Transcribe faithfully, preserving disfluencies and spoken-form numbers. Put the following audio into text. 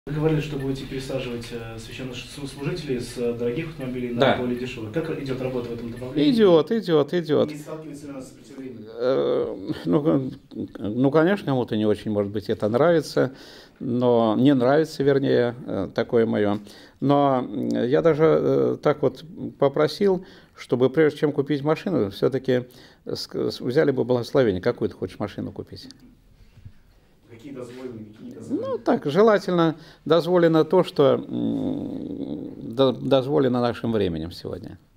Вы говорили, что будете пересаживать э, священнослужителей с э, дорогих автомобилей на Да. более дешевые. Как идет работа в этом направлении? Идет, идет, идет. Не сталкивается ли она с сопротивлением? Э, Ну, ну, конечно, кому-то не очень, может быть, это нравится, но не нравится, вернее, э, такое мое. Но я даже э, так вот попросил, чтобы прежде чем купить машину, все-таки взяли бы благословение. Какую ты хочешь машину купить? Какие дозволены, какие не дозволены? Ну, так, желательно дозволено то, что м, до- дозволено нашим временем сегодня.